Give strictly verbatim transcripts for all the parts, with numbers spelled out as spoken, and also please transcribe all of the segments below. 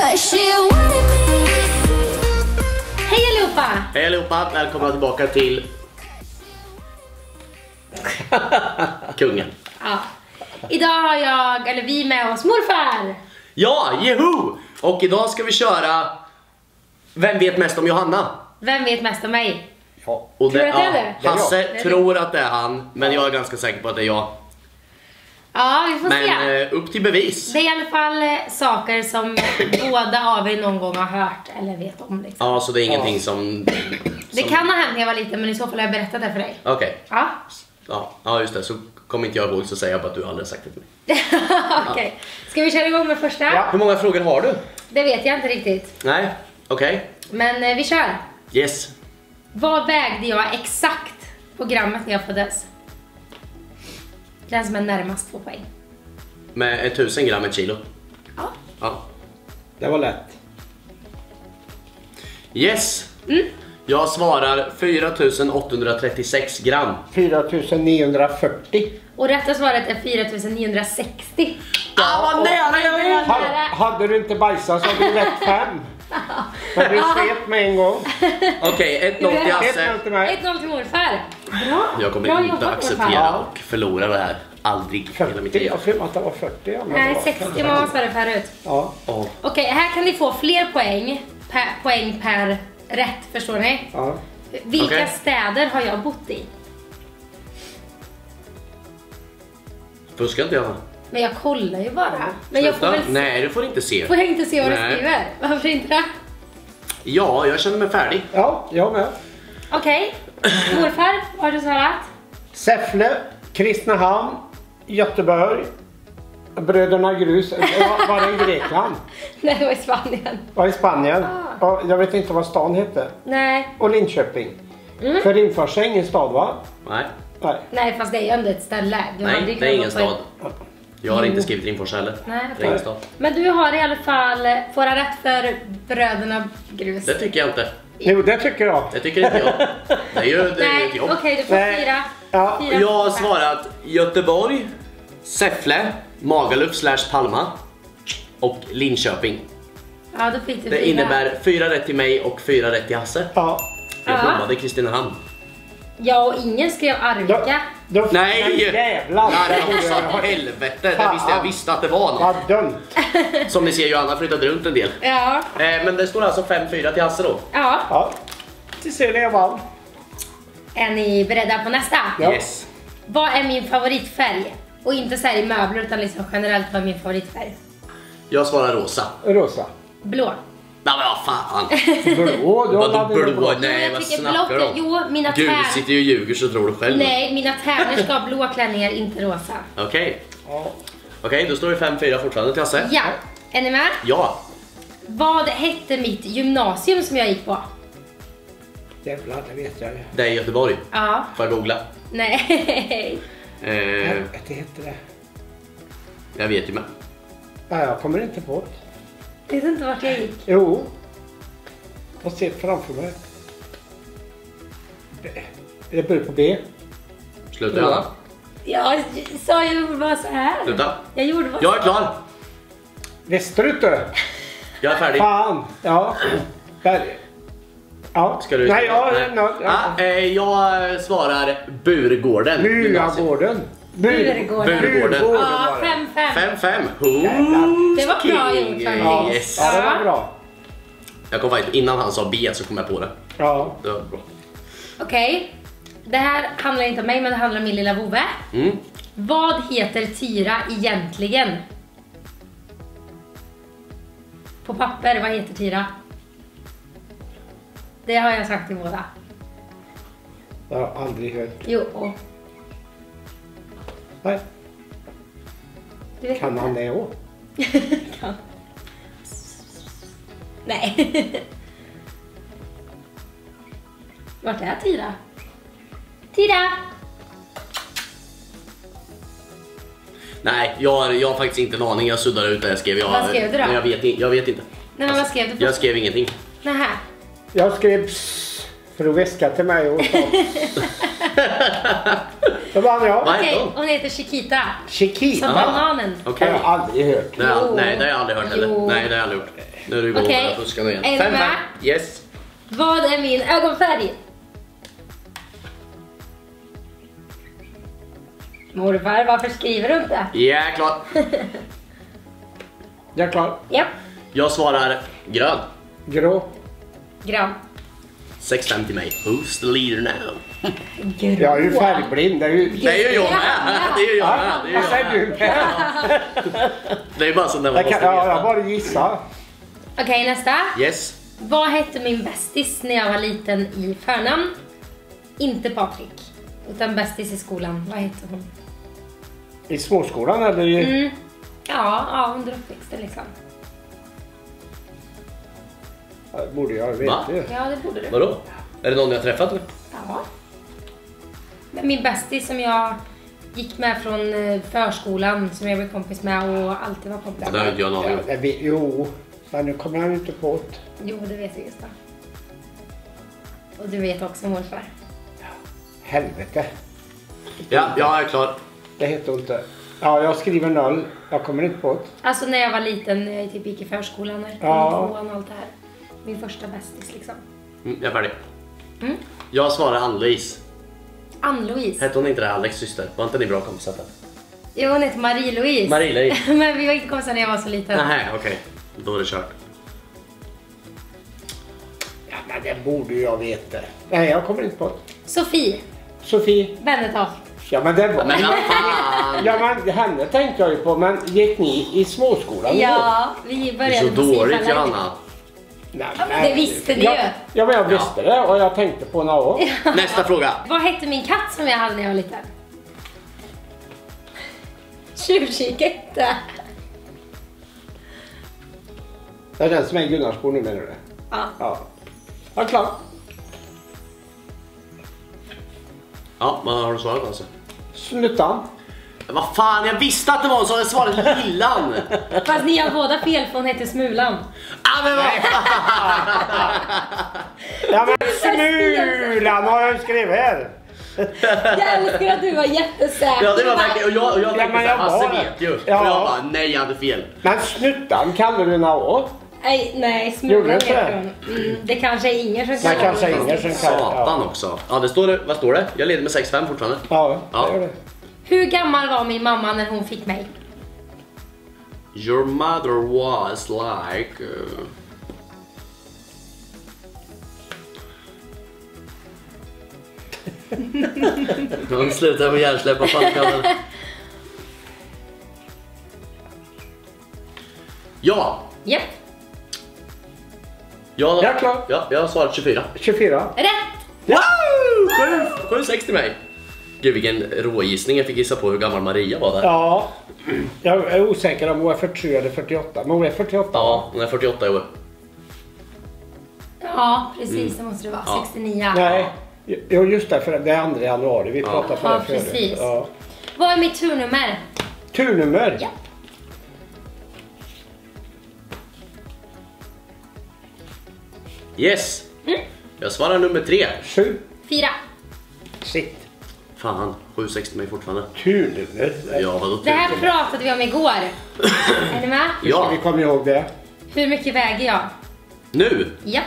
Hej allihopa! Hej allihopa, välkomna tillbaka till Kungen. Ja. Idag har jag, eller vi med oss morfar. Ja, jeho! Och idag ska vi köra Vem vet mest om Johanna? Vem vet mest om mig? Ja. Och Tror det, du att det är ja, det? Hasse Det är det. tror att det är han, men jag är ganska säker på att det är jag. Ja, vi får Men se. eh, upp till bevis. Det är i alla fall eh, saker som båda av er någon gång har hört eller vet om liksom. Ja, så det är ingenting som... Det som... kan ha hänt när jag var liten, men i så fall har jag berättat det för dig. Okej. Okay. Ja. Ja, ja, just det. Så kommer inte jag ihåg, så säger jag bara att du aldrig har sagt det till mig. Okej. Okay. Ska vi köra igång med första? Ja. Hur många frågor har du? Det vet jag inte riktigt. Nej, okej. Okay. Men eh, vi kör. Yes. Vad vägde jag exakt på grammet när jag föddes? Den som är närmast två poäng. Med ett tusen gram ett kilo. Ja. Ja. Det var lätt. Yes. Mm. Jag svarar fyra tusen åttahundratrettiosex gram. fyra tusen niohundrafyrtio. Och rätta svaret är fyra tusen niohundrasextio. Ah, vad nära jag är! Ha, hade du inte bajsat så hade du rätt fem. Men du svet med en gång. Okej, okay, ett noll till Hasse. ett noll till mig. ett noll till morfar. Bra. Jag kommer Bra inte jobbat, acceptera morfar. och förlora det här. Aldrig i hela mitt fyrtio, liv. jag tror att det var fyrtio. Ja, men det Nej, var sextio mamma svarade förut. Ja. Oh. Okej, här kan ni få fler poäng per, poäng per rätt, förstår ni? Ja. Vilka Okej. städer har jag bott i? Fuskar inte jag? Men jag kollar ju bara. Men jag får Sluta. väl se. Nej, du får inte se. Får jag inte se vad du Nej. skriver? Varför inte det? Ja, jag känner mig färdig. Ja, jag med. Okej, morfar, vad har du svarat? Säffle, Kristinehamn, Göteborg, Bröderna Grus. Var, var det i Grekland? Nej, det var i Spanien. Var i Spanien. Ah. Och jag vet inte vad stan hette. Nej, Och Linköping. Mm. För Rimforsa är ingen stad, va? Nej, Nej. nej fast det är ju ändå ett ställe. Du har nej aldrig det är ingen kunnat gå stad. på Jag har Jo. inte skrivit Rimfors heller. Nej, Det är ingen stad. Men du har i alla fall fåra rätt för Bröderna Grus. Det tycker jag inte. Jo, det tycker jag. Det tycker inte jag. Det är ju det är ju Nej, ett jobb. okej, du får Nej. fyra. Ja. fyra Jag har morfar. svarat Göteborg, Säffle, Magaluf slash Palma och Linköping. Ja, då fick du Det fyra. innebär fyra rätt till mig och fyra rätt till Hasse. Ja. Jag Ja. bommade Kristinehamn. Ja, och ingen skrev Arvika. Då, då, Nej! men jävlar! Nej, Det borde alltså, jag ha- helvete, det visste jag visste att det var. Vad dumt. Som ni ser, Johanna flyttat runt en del. Ja. Eh, men det står alltså fem fyra till Hasse då. Ja. Ja. Till ser jag vann. Är ni beredda på nästa? Ja. Yes. Vad är min favoritfärg? Och inte så här i möbler utan liksom generellt, vad är min favoritfärg? Jag svarar rosa. Rosa. Blå. Nej men vad fan. Blå. Då Vadå hade du blå? Jo, Nej, jag vad tycker snackar du blått- om? jo, mina Gud, tär- sitter ju och ljuger så tror du själv. Nej, mina tärnor ska ha blå klänningar, inte rosa. Okej. Ja. Okej, då står det fem fyra fortfarande till Hasse. Ja, är ni med? Ja. Vad hette mitt gymnasium som jag gick på? Jävlar, det vet jag ju. Det är Göteborg. Ja, Får jag googla? nej. Eh, Helvete heter det. jag vet ju med. Nej, jag kommer inte på det. Jag vet inte vart jag gick. Jo. Jag ser framför mig. B. Det börjar på B. Sluta Johanna. Jag sa ju bara så här. Sluta. Jag gjorde bara Jag är klar. Västerute. Jag är färdig. Fan. Ja. Där. Ja. Ska du... Nej, ja. Nej. No, ja. Ah, eh, jag svarar Burgården. Muagården. Burgården. Burgården. Ja, fem fem. fem fem. Jävlar. Det var bra gjort faktiskt. Ja. Yes. Ja, det var bra. Jag kom faktiskt, innan han sa B så kom jag på det. Ja. Det var bra. Okej. Det här handlar inte om mig, men det handlar om min lilla vovve. Mm. Vad heter Tyra egentligen? På papper, vad heter Tyra? Det har jag sagt till båda. Det har jag aldrig hört. Jo. Nej. Du vet Kan inte. han det också? Kan. Nej. Vart är Tyra? Tyra! Nej, jag har, jag har faktiskt inte en aning. Jag suddar ut det jag skrev. Jag, Vad skrev du då? Men jag vet, i- jag vet inte. Nej, men vad skrev du på? Jag skrev ingenting. Nähä. Jag skrev pss för att väska till mig och sa. Då vann jag. Vad Okej, heter hon? hon heter Chiquita. Chiquita. Som bananen. Det Okej. har jag aldrig hört. Nej, Jo. nej, det har jag aldrig hört heller. Jo. Nej, det har jag aldrig gjort. Nu är du igång Okej. med att fuska nu igen. Är ni Fem, med? fem. Yes. Vad är min ögonfärg? Morfar, varför skriver du inte? Ja, klart. Jag är klar. Japp, Jag svarar grön. Grå. grön. sex fem till mig. Who's the leader now? Grå. Jag är ju färgblind. Det är ju... Det är ju jag med. Det är ju jag med. Det är ju Vad jag säger med. du med? Det är ju bara så när man Jag måste kan, ja, jag veta. bara gissar. Okej, nästa. Yes. Vad hette min bästis när jag var liten i förnamn? Inte Patrik, utan bästis i skolan. Vad hette hon? I småskolan eller i... Mm. Ja, ja, under uppväxten liksom. Ja, det borde jag veta. Va? ju. Ja, det borde du. Vadå? Är det någon jag har träffat nu? Ja. Men min bästis som jag gick med från eh, förskolan, som jag var kompis med och alltid var kompis Det har med. inte jag någon Ja, aning om. det vet- jo, men nu kommer han inte på det. Jo, det vet jag just det. Och du vet också morfar. Helvete. Ja, jag är klar. Det heter inte. Ja, jag skriver noll. Jag kommer inte på det. Alltså när jag var liten, när jag typ gick i förskolan, när Ja. tvåan och allt det här. Min första bästis liksom. Mm, jag är färdig. Mm. Jag svarar Ann-Louise. Ann-Louise. Hette hon inte det? Alex syster? Var inte ni bra kompisar? Jo, hon heter Marie-Louise. Marie-Louise. Men vi var inte kompisar när jag var så liten. Nej, okej. Då är det kört. Ja, men det borde ju jag veta. Nej, jag kommer inte på det. Sofie Sofie. Bennetorp. Ja, men det var... Men vad fan! Ja, men henne tänkte jag ju på. Men gick ni i småskolan? Ja, vi Det är började så på dåligt Sifalla. Johanna. Nej, Ja, men det visste ni ja, ju. Ja, men jag visste det och jag tänkte på några år. Nästa fråga. Vad hette min katt som jag hade när jag var liten? Tjurkikette. Det är den som är i Gunnarsbo nu, menar du? Ja. Ja. Ja, klar. Ja, vad har du svarat alltså? Snuttan. Vad fan, jag visste att det var en sån. Jag svarade Lillan. Fast ni har båda fel för hon heter Smulan. Ah, men vad Ja, men Smulan har jag skrivit här. Jag älskar att du var jättesäker. Ja, det var verkligen. Och jag, och jag Ja, tänkte men såhär, jag var Hasse det. vet ju. Ja. Och jag bara, nej jag hade fel. Men snuttan kallar du några år? Nej, nej, Gjorde Smulan du inte heter det? hon. Mm, det kanske är Inger som Det kallar kanske är hon. Inger som kallar. Satan också. Ja, det står det. Vad står det? Jag leder med sex fem fortfarande. Ja, Ja. det gör det. Hur gammal var min mamma när hon fick mig? Your mother was like... Uh... Hon slutar med hjärnsläpp, vad fan kan man... Ja! Japp, Ja, Jag är klar. Ja, jag har svarat tjugofyra. tjugofyra. rätt! Wow! sju sex till mig. Gud vilken rågissning, jag fick gissa på hur gammal Maria var där. Ja. Jag är osäker om hon är fyrtiotre eller fyrtioåtta. Men hon är fyrtioåtta. Ja, hon är fyrtioåtta i år. Ja, precis, det måste det vara. Ja. sextionio. Nej. Jo, just det. För det är andra januari. Vi pratade på Ja, det förut. precis. Ja. Vad är mitt turnummer? Turnummer. Ja. Yes! Mm. Jag svarar nummer tre. Sju. Fyra. Sitt. Fan, sju sex till mig fortfarande. Turnummer. Ja, vadå Det här tusen? pratade vi om igår. Är ni med? Hur ska Ja, vi komma ihåg det? Hur mycket väger jag? nu! Japp.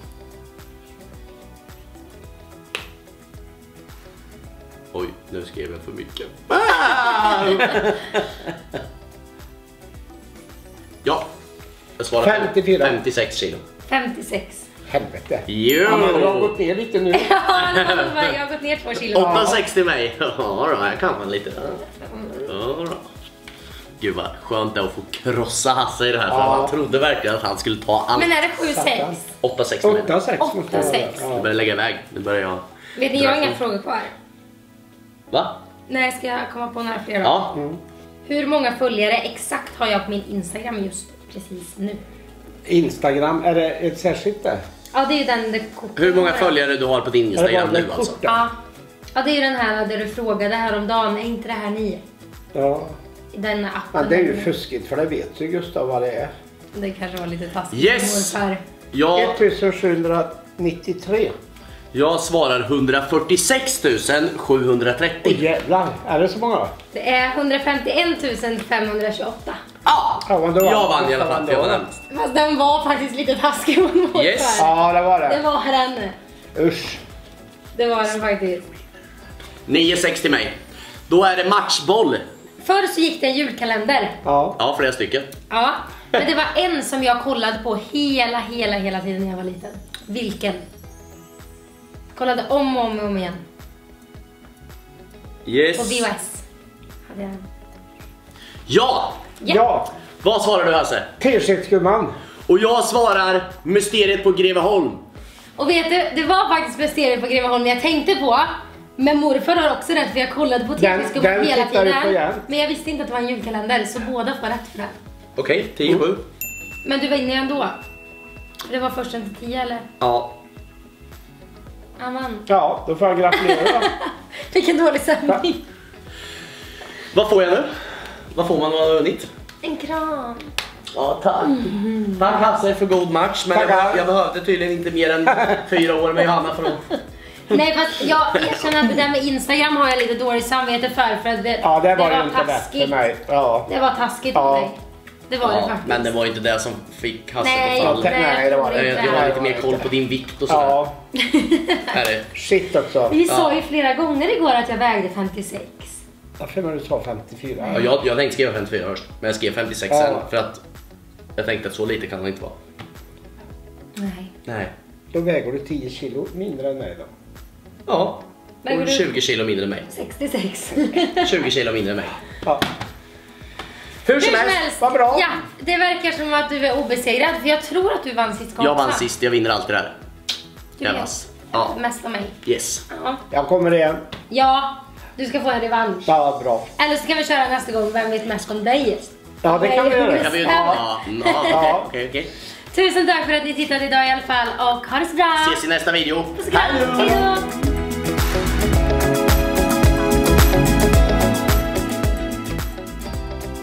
Oj, nu skrev jag för mycket. Ja, jag svarar femtiofyra. femtiosex kilo. femtiosex. Helvete. Jo! Ja, men du har gått ner lite nu. Ja, jag har gått ner två kilo. åtta sex till mig. Ja då, jag kan man lite. Ja då. Gud vad skönt det är att få krossa Hasse i det här. För Ja. han trodde verkligen att han skulle ta allt. Men är det sju sex? åtta sex till mig. åtta sex måste Åtta, det vara. sex. Nu Ja. börjar jag lägga iväg. Nu börjar jag... Vet ni, jag har inga frågor kvar. Va? Nej, ska jag komma på några fler då? Ja. Hur många följare exakt har jag på min Instagram just precis nu? Instagram, är det ett särskilt där? Ja, det är ju den det kortet. Hur många följare du har på din Instagram Eller var det nu alltså? kort? Ja. Ja, det är ju den här där du frågade häromdagen. Är inte det här ni? Ja. I den appen. Men det är ju fuskigt för det vet ju Gustav vad det är. Det kanske var lite taskigt. Yes! Morfar. Ja, ettusen sjuhundranittiotre. Jag svarar hundrafyrtiosex tusen sjuhundratrettio. Åh jävlar, är det så många? Det är hundrafemtioen tusen femhundratjugoåtta. Ah! Ja, men då Jag vann i alla fall, för jag var närmast. Fast den var faktiskt lite taskig mot Yes. för. Ja, det var Det det. var den. Usch. Det var den faktiskt. nio sex till mig. Då är det matchboll. Förr så gick det en julkalender. Ja. Ja, flera stycken. Ja, men det var en som jag kollade på hela, hela, hela tiden när jag var liten. Vilken? Kollade om och om och om igen. Yes. På V H S. Hade jag den. Ja! Ja. Ja. Vad svarar du, Hasse? T-skjortsgumman. Och jag svarar Mysteriet på Greveholm. Och vet du, det var faktiskt Mysteriet på Greveholm jag tänkte på. Men morfar har också rätt för jag kollade på Den- T-skjortsgumman den hela tittar du på tiden. igen. Men jag visste inte att det var en julkalender så båda får rätt för det. Okej, tio sju. Men du vinner ju ändå. För det var först en till tio eller? Ja. Amen. Ja, då får jag gratulera då. Vilken dålig sändning. Vad får jag nu? Vad får man när man har vunnit? En kram. Ja, tack. Tack Hasse för god match. Men jag, Tackar. jag behövde tydligen inte mer än fyra år med Johanna för att... Nej fast jag erkänner att det där med Instagram har jag lite dåligt samvete för. För att det, Ja, det var ju inte lätt taskigt. för mig. Ja. Det var taskigt Ja. för mig. Det var det Ja, faktiskt. men det var inte det som fick Hasse Nej, på fall. inte. Nej, det var det Jag, inte. jag har Nej, lite det mer var koll inte. på din vikt och sådär. Ja. Är det? Shit också. Vi Ja. sa ju flera gånger igår att jag vägde femtiosex. Varför var du sa femtiofyra? Ja, jag, jag tänkte skriva femtiofyra först, men jag skrev femtiosex Ja. sen för att jag tänkte att så lite kan det inte vara. Nej. Nej. Då väger du tio kilo mindre än mig då. Ja. Väger Och du- tjugo kilo mindre än mig. sextiosex. tjugo kilo mindre än mig. Ja. Hur Hur som som helst. helst. vad bra. Ja, det verkar som att du är obesegrad. För jag tror att du vann sist gång Jag vann också. sist, jag vinner alltid det här. Du Jag vet. vass. Ja. Mest av mig. Yes. Ja. Jag kommer igen. ja, du ska få en revansch. Ja, bra. Eller så kan vi köra nästa gång Vem vet mest om dig? Ja, det kan vi göra. Kan vi ju... Ja. Ja. Ja. Ja. Okej, okej. Tusen tack för att ni tittade idag i alla fall och ha det så bra. Ses i nästa video. Puss och kram. Hej då.